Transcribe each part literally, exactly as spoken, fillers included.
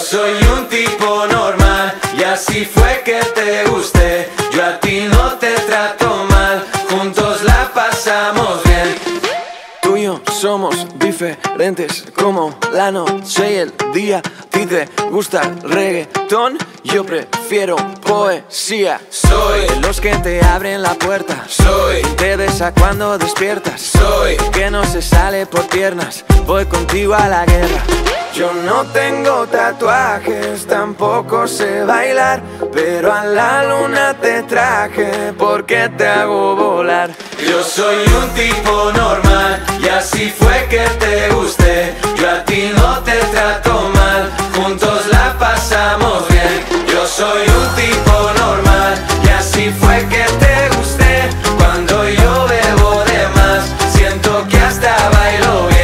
soy un tipo normal y así fue que te gusté. Yo a ti no te trato mal, juntos la pasamos bien. Tú y yo somos diferentes como la noche y el día. A ti te gusta el reggaetón, yo prefiero poesía. Soy de los que te abren la puerta, soy te besa cuando despiertas, soy que no se sale por piernas, voy contigo a la guerra. Yo no tengo tatuajes, tampoco sé bailar, pero a la luna te traje porque te hago volar. Yo soy un tipo normal y así fue que te gusté. Yo a ti no te trato mal, juntos la pasamos bien. Yo soy un tipo normal y así fue que te gusté. Cuando yo bebo de más, siento que hasta bailo bien.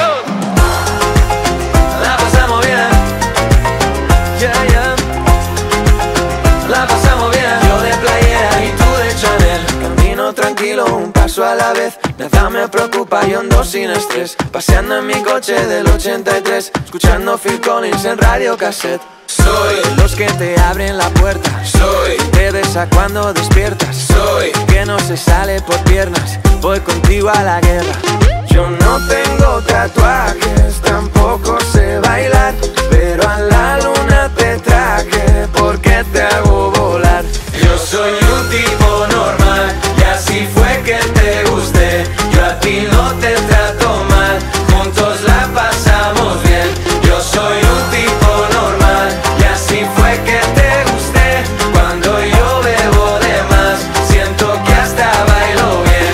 La pasamos bien, Yeah, yeah. la pasamos bien. Yo de playera y tú de Chanel. Camino tranquilo, un paso a la vez, nada me preocupa, yo ando sin estrés. Paseando en mi coche del ochenta y tres, escuchando Phil Collins en radio cassette. Soy de los que te abren la puerta, soy te besa cuando despiertas, soy que no se sale por piernas, voy contigo a la guerra. Yo no tengo tatuajes, tampoco sé bailar, pero a la luna te traje porque te hago volar. Yo soy un tipo normal y así fue que te gusté. Yo a ti no te trato mal, juntos la pasamos bien. Yo soy un tipo normal y así fue que te gusté. Cuando yo bebo de más, siento que hasta bailo bien.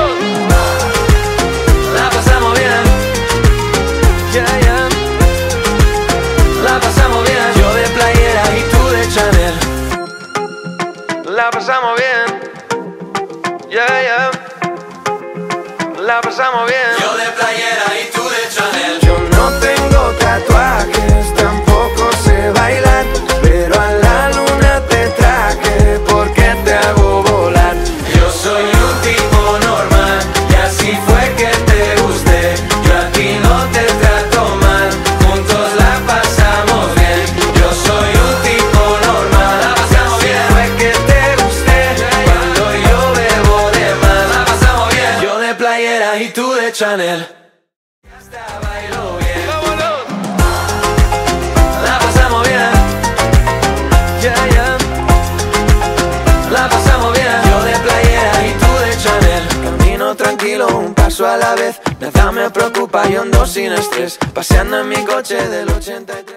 La pasamos bien, Yeah, yeah. la pasamos bien. Yo de playera y tú de Chanel, la pasamos bien. Yeah, yeah. La pasamos bien. Yo de playera y tú de Chanel. Yo no tengo tatuajes, tampoco sé bailar, pero a la luna te traje porque te hago volar. Yo soy un tipo normal y así fue que te gusté. Yo a ti no te trato mal, juntos la pasamos bien. Yo soy un tipo normal, la pasamos bien. Así fue que te gusté, Cuando yo bebo de más, la pasamos bien. yo de playera y tú de Chanel. Hasta bailo bien. La pasamos bien, Yeah, yeah. la pasamos bien. Yo de playera y tú de Chanel. Camino tranquilo, un paso a la vez, nada me preocupa, yo ando sin estrés. Paseando en mi coche del ochenta y tres.